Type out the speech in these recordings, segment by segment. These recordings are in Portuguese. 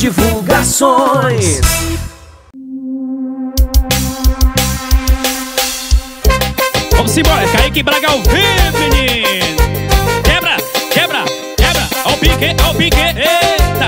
Divulgações. Vamos embora, Kaique Braga ao vivo, menino. Quebra, quebra, quebra. Ó o pique, eita.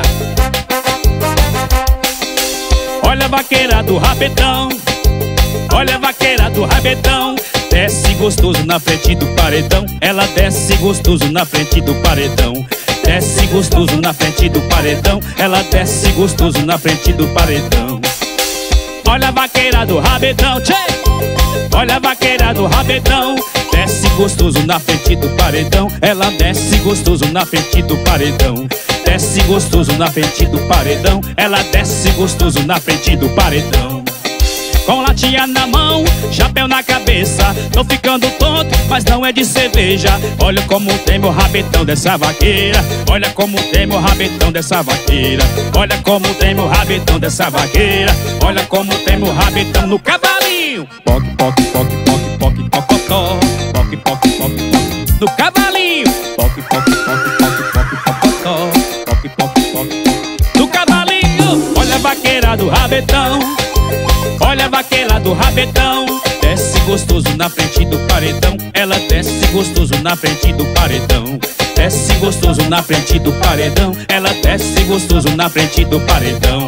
Olha a vaqueira do rabetão, olha a vaqueira do rabetão. Desce gostoso na frente do paredão. Ela desce gostoso na frente do paredão. Desce gostoso na frente do paredão. Ela desce gostoso na frente do paredão. Olha a vaqueira do rabetão, tchê! Olha a vaqueira do rabetão. Desce gostoso na frente do paredão. Ela desce gostoso na frente do paredão. Desce gostoso na frente do paredão. Ela desce gostoso na frente do paredão. Com latinha na mão, chapéu na cabeça. Tô ficando tonto, mas não é de cerveja. Olha como tem meu rabetão dessa vaqueira. Olha como tem meu rabetão dessa vaqueira. Olha como tem meu rabetão dessa vaqueira. Olha como tem meu rabetão no cavalinho. Poc, poc, poc, poc, poc, pocotó. Poc, poc, poc, poc, no cavalinho. Poc, poc, poc, poc, poc, pocotó. Poc, poc, poc, no cavalinho. Olha a vaqueira do rabetão. Olha a vaqueira do rabetão. Desce gostoso na frente do paredão. Ela desce gostoso na frente do paredão. Desce gostoso na frente do paredão. Ela desce gostoso na frente do paredão.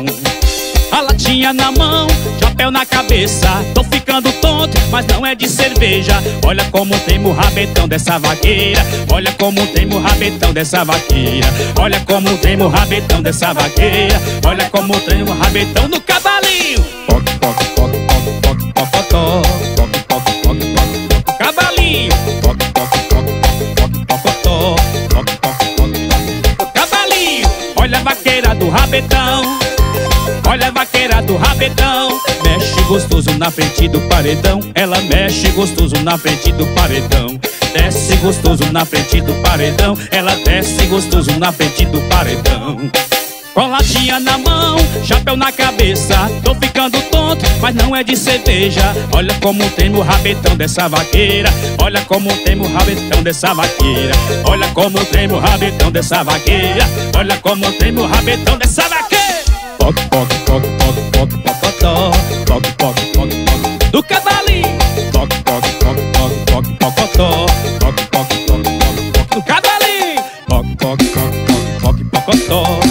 A latinha na mão, chapéu na cabeça. Tô ficando tonto, mas não é de cerveja. Olha como tem o rabetão dessa vaqueira. Olha como tem o rabetão dessa vaqueira. Olha como tem o rabetão dessa vaqueira. Olha como tem o rabetão no cavalinho. Poc, poc, poc, poc, poc, pocotó. Poc, poc, poc, poc, poc, cavalinho. Poc, poc, poc, poc, poc, pocotó. Poc, poc, poc, poc, cavalinho. Olha a vaqueira do rabetão. Olha a vaqueira do rabetão. Mexe gostoso na frente do paredão. Ela mexe gostoso na frente do paredão. Desce gostoso na frente do paredão. Ela desce gostoso na frente do paredão. Com latinha na mão, chapéu na cabeça. Tô ficando tonto, mas não é de cerveja. Olha como tem o rabetão dessa vaqueira. Olha como tem o rabetão dessa vaqueira. Olha como tem o rabetão dessa vaqueira. Olha como tem o rabetão dessa vaqueira. Poc, poc, poc, poc, poc, pocotó. Poc, poc, poc, poc, do cavalinho. Poc, poc, poc, poc, poc, pocotó. Poc, poc, poc, poc, poc, do cavalinho. Poc, poc, poc, poc, poc, pocotó.